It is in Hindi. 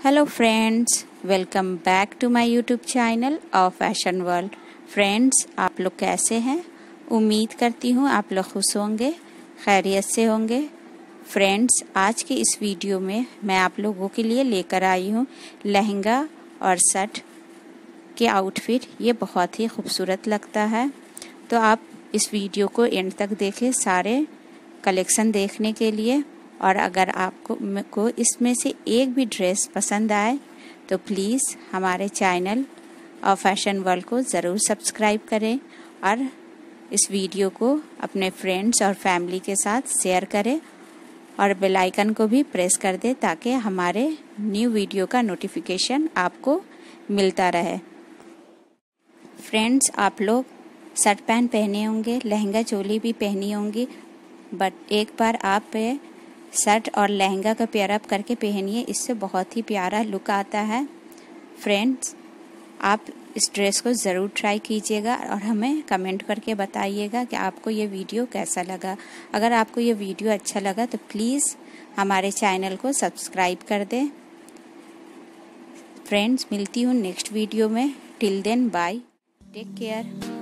Hello friends, welcome back to my YouTube channel और फैशन वर्ल्ड। फ्रेंड्स, आप लोग कैसे हैं? उम्मीद करती हूँ आप लोग खुश होंगे, खैरियत से होंगे। फ्रेंड्स, आज के इस वीडियो में मैं आप लोगों के लिए लेकर आई हूँ लहंगा और शर्ट के आउटफिट। ये बहुत ही खूबसूरत लगता है, तो आप इस वीडियो को एंड तक देखें सारे कलेक्शन देखने के लिए। और अगर आपको इसमें से एक भी ड्रेस पसंद आए तो प्लीज़ हमारे चैनल और फैशन वर्ल्ड को ज़रूर सब्सक्राइब करें और इस वीडियो को अपने फ्रेंड्स और फैमिली के साथ शेयर करें और बेल आइकन को भी प्रेस कर दें ताकि हमारे न्यू वीडियो का नोटिफिकेशन आपको मिलता रहे। फ्रेंड्स, आप लोग शर्ट पैंट पहने होंगे, लहंगा चोली भी पहनी होंगी, बट एक बार आप शर्ट और लहंगा का पेयर अप करके पहनिए, इससे बहुत ही प्यारा लुक आता है। फ्रेंड्स, आप इस ड्रेस को ज़रूर ट्राई कीजिएगा और हमें कमेंट करके बताइएगा कि आपको ये वीडियो कैसा लगा। अगर आपको ये वीडियो अच्छा लगा तो प्लीज़ हमारे चैनल को सब्सक्राइब कर दें। फ्रेंड्स, मिलती हूँ नेक्स्ट वीडियो में। Till then bye, take care.